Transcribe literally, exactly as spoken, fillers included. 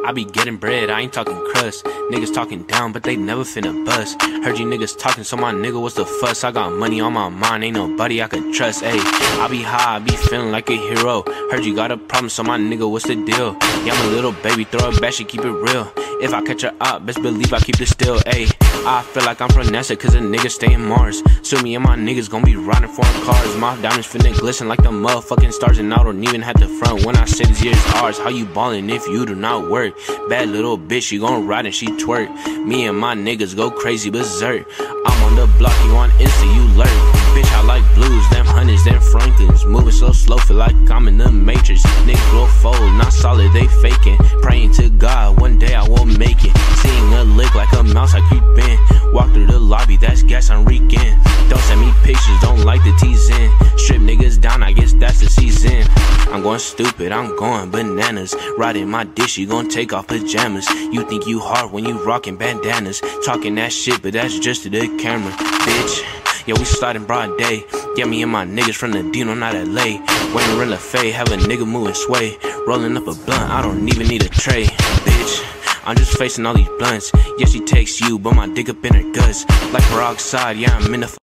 I be getting bread, I ain't talking crust. Niggas talking down, but they never finna bust. Heard you niggas talking, so my nigga, what's the fuss? I got money on my mind, ain't nobody I could trust. Ayy, I be high, I be feeling like a hero. Heard you got a problem, so my nigga, what's the deal? Yeah, I'm a little baby, throw it back, she keep it real. If I catch her up, best believe I keep it still. Ayy, I feel like I'm from NASA, cause a nigga stay in Mars. So me and my niggas gon' be riding foreign cars. My diamonds finna glisten like the motherfucking stars, and I don't even have the front when I say this year's ours. How you ballin' if you do not work? Bad little bitch, she gon' ride and she twerk. Me and my niggas go crazy berserk. I'm on the block, you on Insta, you lurk. Bitch, I like blues, them hundreds, them Franklins. Moving so slow, feel like I'm in the Matrix. Niggas will fold, not solid, they faking. Praying to God, one day I will make it. Seeing a lick like a mouse, I creep in. Walk through the lobby, that's gas, I'm reeking. Don't send me pictures, don't like the tease in. Strip niggas down, I guess that's the season. I'm going stupid, I'm going bananas. Riding my dish, you gon' take off pajamas. You think you hard when you rockin' bandanas. Talking that shit, but that's just to the camera, bitch. Yeah, we sliding broad day. Yeah, me and my niggas from the Dino, not L A. Wayne Rilla Faye, have a nigga moving sway. Rolling up a blunt, I don't even need a tray, bitch. I'm just facing all these blunts. Yeah, she takes you, but my dick up in her guts. Like peroxide, yeah, I'm in the